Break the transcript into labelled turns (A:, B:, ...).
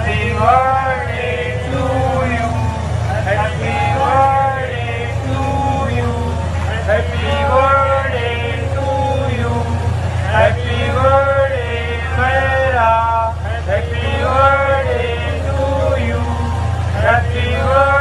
A: Happy birthday to you. Happy birthday to you. Happy birthday to you. Happy birthday, Mera. Happy birthday to you. Happy birthday.